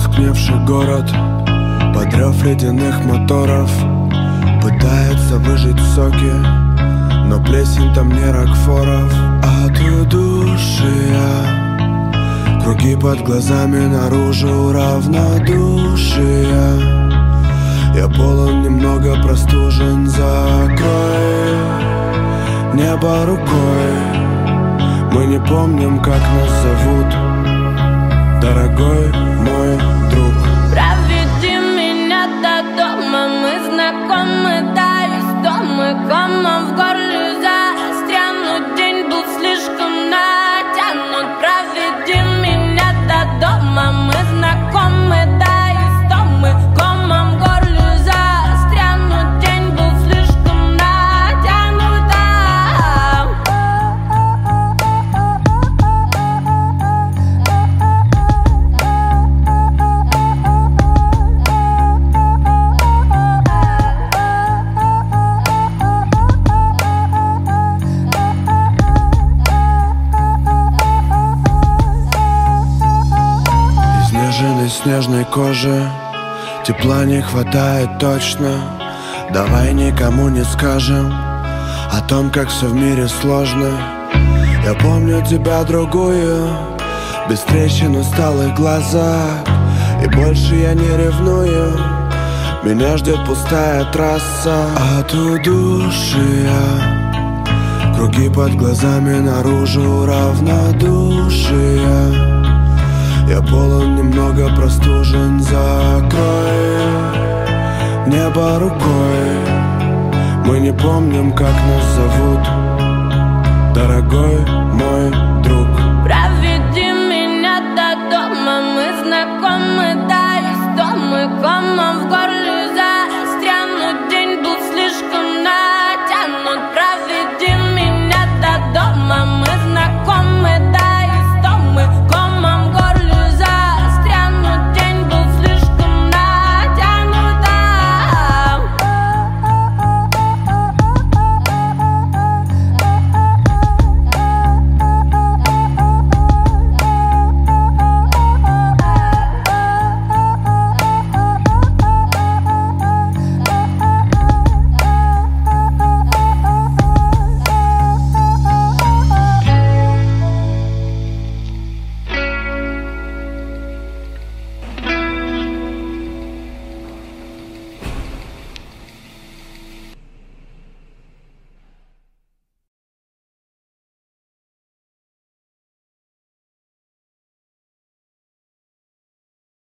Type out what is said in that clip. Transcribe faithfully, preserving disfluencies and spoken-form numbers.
потускневший город под рев ледяных моторов пытается выжить соки, но плесень там не Рокфоров. От удушья круги под глазами, наружу равнодушие. Я полон, немного простужен, закрой небо рукой. Мы не помним, как нас зовут, дорогой мой друг. Проведи меня до дома, мы знакомы, да, истомы. Комом в горле застрянут, день был слишком натянут. Проведи меня до дома, мы знакомы, да, истомы. Комом в горле застрянут, день был слишком натянут. Изнеженной снежной кожи тепла не хватает точно. Давай никому не скажем о том, как все в мире сложно. Я помню тебя другую, без трещин, усталых глазах. И больше я не ревную, меня ждет пустая трасса. От удушья круги под глазами, наружу равнодушие. Я полон, немного простужен, закрой небо рукой. Мы не помним, как нас зовут, дорогой мой друг.